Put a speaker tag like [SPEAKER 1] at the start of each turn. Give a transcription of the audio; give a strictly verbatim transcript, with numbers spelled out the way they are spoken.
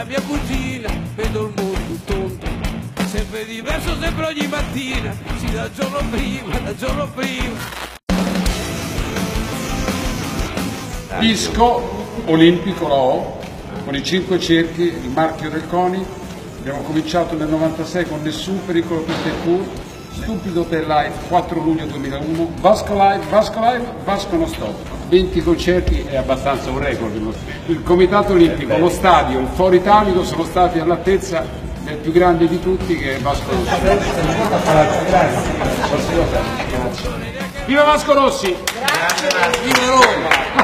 [SPEAKER 1] la mia cugina, vedo il mondo tondo, sempre diverso, sempre ogni mattina, sì, dal giorno prima, dal giorno prima.
[SPEAKER 2] Disco olimpico la O, con i cinque cerchi, il marchio del CONI. Abbiamo cominciato nel novantasei con Nessun pericolo per te pur, Stupido Hotel Live quattro luglio duemilauno, Vasco Live, Vasco Live, Vasco non stop. venti concerti è abbastanza un record. Il Comitato Olimpico, lo stadio, il Foro Italico sono stati all'altezza del più grande di tutti, che è Vasco Rossi. Viva Vasco Rossi!
[SPEAKER 1] Grazie! Viva Roma!